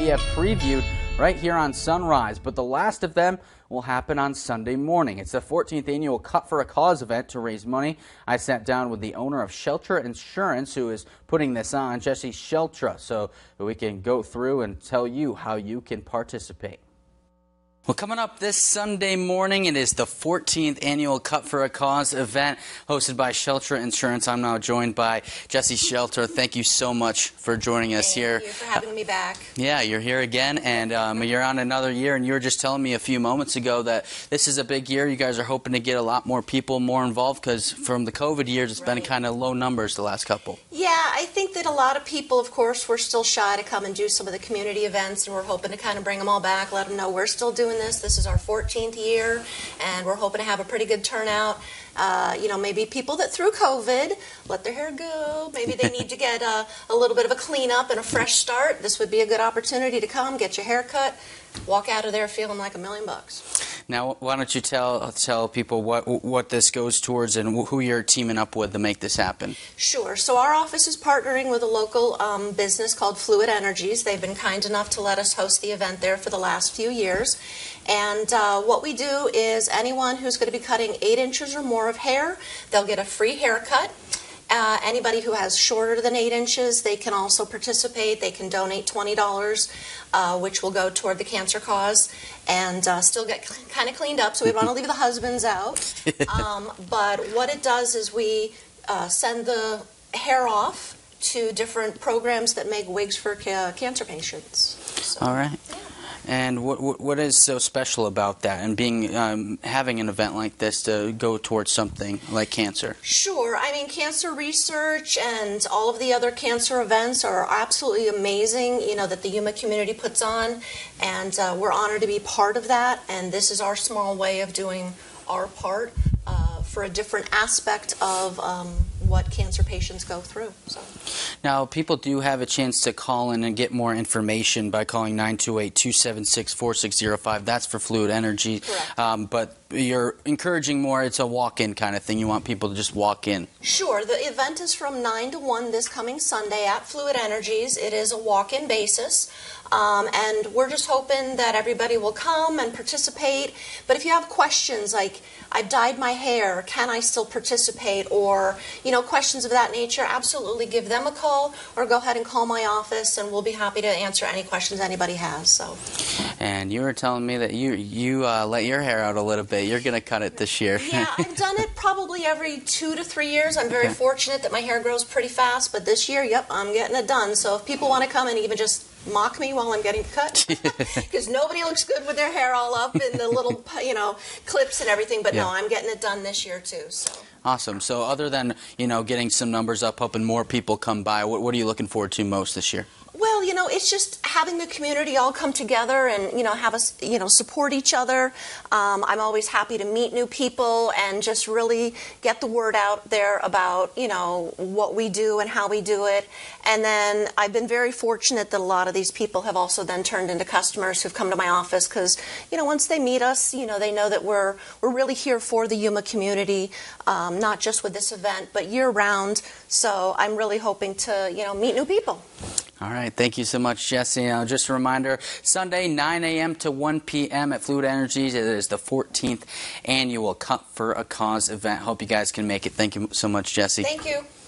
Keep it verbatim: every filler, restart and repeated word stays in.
we have previewed right here on Sunrise, but the last of them will happen on Sunday morning. It's the fourteenth annual Cut for a Cause event to raise money. I sat down with the owner of Sheltra Insurance, who is putting this on, Jesse Sheltra, so we can go through and tell you how you can participate. Well, coming up this Sunday morning, it is the fourteenth annual Cut for a Cause event hosted by Sheltra Insurance. I'm now joined by Jesse Sheltra. Thank you so much for joining us Thank here. Thank you for having me back. Yeah, you're here again, and um, you're on another year, and you were just telling me a few moments ago that this is a big year. You guys are hoping to get a lot more people more involved because from the COVID years, it's right. been kind of low numbers the last couple. Yeah, I think that a lot of people, of course, were still shy to come and do some of the community events, and we're hoping to kind of bring them all back, let them know we're still doing this. This is our fourteenth year, and we're hoping to have a pretty good turnout. Uh, you know, maybe people that through COVID let their hair go, maybe they need to get a, a little bit of a cleanup and a fresh start. This would be a good opportunity to come, get your hair cut, walk out of there feeling like a million bucks. Now, why don't you tell tell people what what this goes towards and who you're teaming up with to make this happen? Sure. So our office is partnering with a local um, business called Fluid Energies. They've been kind enough to let us host the event there for the last few years. And uh, what we do is anyone who's going to be cutting eight inches or more of hair, they'll get a free haircut. Uh, anybody who has shorter than eight inches, they can also participate. They can donate twenty dollars, uh, which will go toward the cancer cause, and uh, still get kind of cleaned up. So we want to leave the husbands out. Um, but what it does is we uh, send the hair off to different programs that make wigs for ca cancer patients. So, all right. Yeah. And what, what what is so special about that, and being um, having an event like this to go towards something like cancer? Sure. I mean, cancer research and all of the other cancer events are absolutely amazing, you know, that the Yuma community puts on, and uh, we're honored to be part of that, and this is our small way of doing our part uh, for a different aspect of um, what cancer patients go through. So. Now, people do have a chance to call in and get more information by calling nine two eight, two seven six, four six zero five. That's for Fluid Energy. Correct. Um, but you're encouraging more, it's a walk-in kind of thing. You want people to just walk in. Sure. The event is from nine to one this coming Sunday at Fluid Energies. It is a walk-in basis. Um, and we're just hoping that everybody will come and participate. But if you have questions like, I've dyed my hair, can I still participate? Or, you know, questions of that nature, absolutely give them a call or go ahead and call my office, and we'll be happy to answer any questions anybody has. So. And you were telling me that you, you uh, let your hair out a little bit. You're going to cut it this year. Yeah, I've done it probably every two to three years. I'm very fortunate that my hair grows pretty fast, but this year, yep, I'm getting it done. So if people want to come and even just mock me while I'm getting cut, because nobody looks good with their hair all up in the little, you know, clips and everything. But yeah. no, I'm getting it done this year too. So awesome. So other than, you know, getting some numbers up, hoping more people come by, what, what are you looking forward to most this year? Well, you know, it's just having the community all come together and, you know, have us, you know, support each other. Um, I'm always happy to meet new people and just really get the word out there about, you know, what we do and how we do it. And then I've been very fortunate that a lot of these people have also then turned into customers who've come to my office because, you know, once they meet us, you know, they know that we're, we're really here for the Yuma community, um, not just with this event, but year round. So I'm really hoping to, you know, meet new people. All right. Thank you so much, Jesse. Uh, just a reminder, Sunday, nine A M to one P M at Fluid Energies. It is the fourteenth annual Cut for a Cause event. Hope you guys can make it. Thank you so much, Jesse. Thank you.